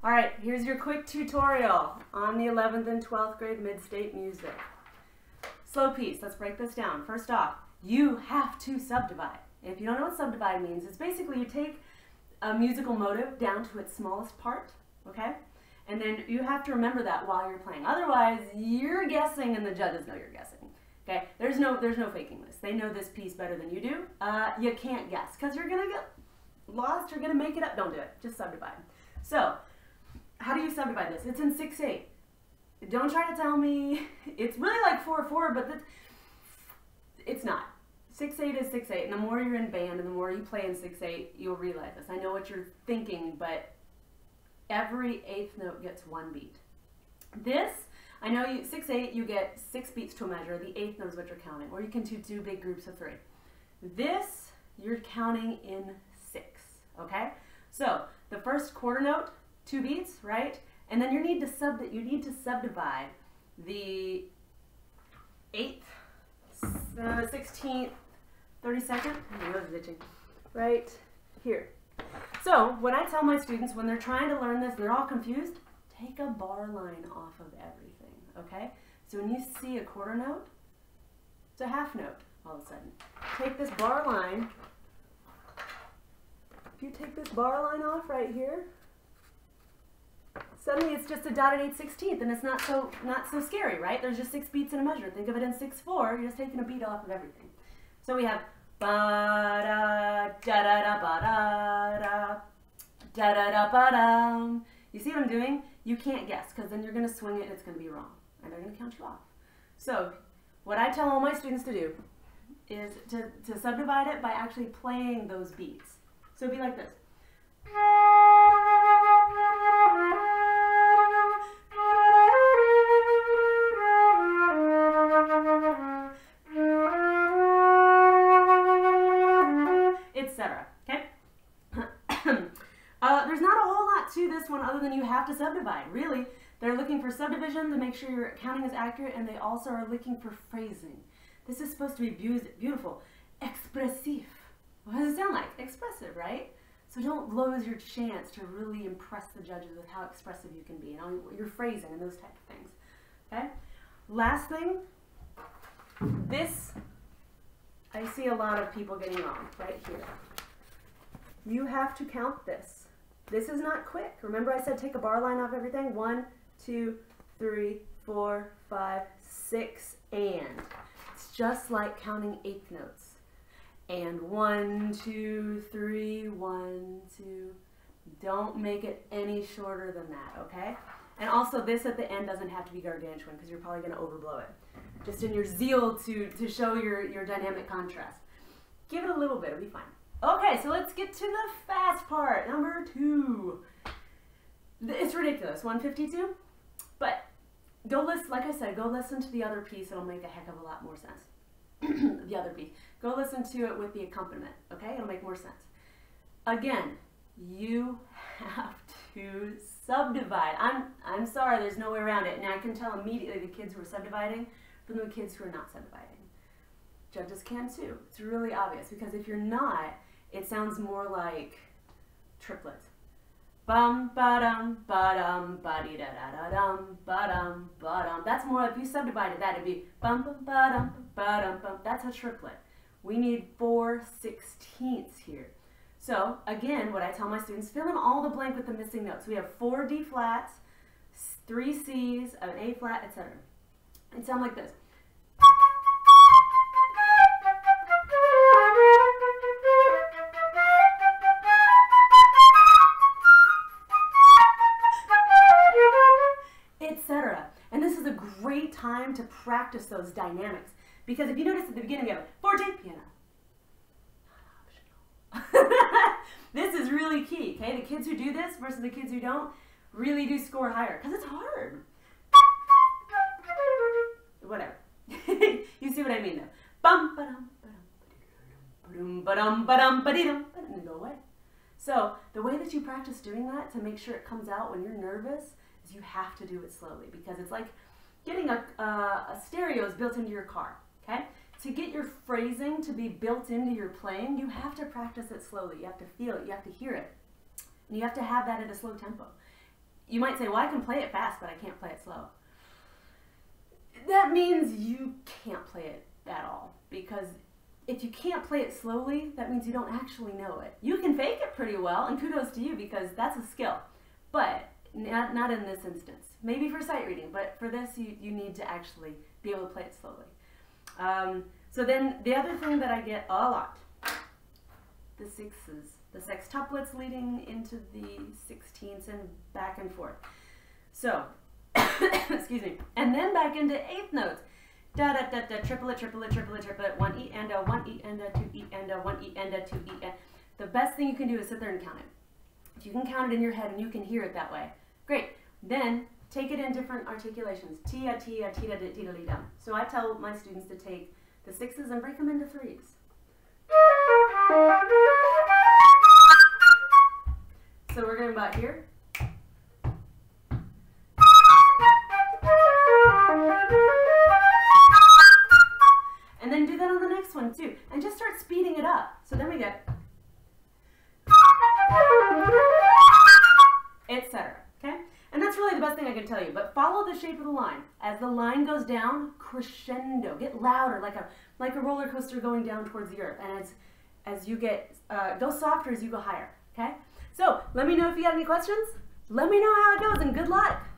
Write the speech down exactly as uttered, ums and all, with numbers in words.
All right, here's your quick tutorial on the eleventh and twelfth grade mid-state music. Slow piece, let's break this down. First off, you have to subdivide. If you don't know what subdivide means, it's basically you take a musical motive down to its smallest part, okay? And then you have to remember that while you're playing. Otherwise, you're guessing and the judges know you're guessing, okay? There's no, there's no faking this. They know this piece better than you do. Uh, you can't guess because you're gonna get lost, you're gonna make it up. Don't do it, just subdivide. So, how do you subdivide this? It's in six eight. Don't try to tell me it's really like four four, but that's, it's not. six eight is six eight, and the more you're in band and the more you play in six eight, you'll realize this. I know what you're thinking, but every eighth note gets one beat. This, I know you six eight, you get six beats to a measure. The eighth note is what you're counting, or you can do two big groups of three. This, you're counting in six, okay? So the first quarter note, two beats, right? And then you need to sub you need to subdivide the eighth, uh, sixteenth, thirty-second, right here. So when I tell my students when they're trying to learn this and they're all confused, take a bar line off of everything, okay? So when you see a quarter note, it's a half note all of a sudden. Take this bar line. If you take this bar line off right here, suddenly it's just a dotted eight sixteenth, and it's not so not so scary, right? There's just six beats in a measure. Think of it in six four. You're just taking a beat off of everything. So we have ba da da da da ba da da da da da ba da. You see what I'm doing? You can't guess because then you're going to swing it and it's going to be wrong, and they're going to count you off. So what I tell all my students to do is to, to subdivide it by actually playing those beats. So it'd be like this. Etc. Okay? uh, there's not a whole lot to this one other than you have to subdivide. Really, they're looking for subdivision to make sure your counting is accurate, and they also are looking for phrasing. This is supposed to be beautiful. Expressive. What does it sound like? Expressive, right? So don't lose your chance to really impress the judges with how expressive you can be and all your phrasing and those type of things. Okay? Last thing, this I see a lot of people getting wrong right here. You have to count this. This is not quick. Remember I said take a bar line off everything? One, two, three, four, five, six, and. It's just like counting eighth notes. And one, two, three, one, two. Don't make it any shorter than that, okay? And also this at the end doesn't have to be gargantuan because you're probably going to overblow it. Just in your zeal to, to show your, your dynamic contrast. Give it a little bit, it'll be fine. Okay, so let's get to the fast part, number two. It's ridiculous, one fifty-two, but go listen, like I said, go listen to the other piece, it'll make a heck of a lot more sense. The other piece. Go listen to it with the accompaniment, okay? It'll make more sense. Again, you have to subdivide. I'm, I'm sorry, there's no way around it. And I can tell immediately the kids who are subdividing from the kids who are not subdividing. Judges can too. It's really obvious because if you're not, it sounds more like triplets. Bum ba dum ba dum ba dee da da da dum ba dum ba dum. That's more if you subdivided that, it'd be bum bum ba dum ba dum bum. That's a triplet. We need four sixteenths here. So again, what I tell my students, fill in all the blank with the missing notes. We have four D flats, three C's, an A flat, et cetera. It sounds like this. Etc. And this is a great time to practice those dynamics. Because if you notice at the beginning, we have forte piano. Not optional. This is really key, okay? The kids who do this versus the kids who don't really do score higher. Because it's hard. Whatever. You see what I mean, though. Bum ba dum ba dum ba dum ba dum and then go away. So the way that you practice doing that to make sure it comes out when you're nervous is you have to do it slowly because it's like getting a, uh, a stereo is built into your car, okay? To get your phrasing to be built into your playing, you have to practice it slowly. You have to feel it. You have to hear it. And you have to have that at a slow tempo. you might say, well, I can play it fast, but I can't play it slow. That means you can't play it at all, because if you can't play it slowly, that means you don't actually know it. You can fake it pretty well, and kudos to you, because that's a skill, but not, not in this instance. Maybe for sight reading, but for this, you, you need to actually be able to play it slowly. Um, so then the other thing that I get a lot, the sixes, the sextuplets leading into the sixteenths and back and forth. So, excuse me, and then back into eighth notes. Da da da da, triplet, triplet, triplet, triplet, one E and a, one E and a, two E and a, one E and a, two E and. The best thing you can do is sit there and count it. If you can count it in your head and you can hear it that way, great. Then take it in different articulations. Tia, tia, tita, tita, tita. So I tell my students to take the sixes and break them into threes. So we're going about here. And then do that on the next one too. And just start speeding it up. So then we get et cetera. Okay? And that's really the best thing I can tell you. But follow the shape of the line. As the line goes down, crescendo. Get louder, like a like a roller coaster going down towards the earth. And as as you get uh, go softer as you go higher. Okay? So let me know if you got any questions. Let me know how it goes, and good luck.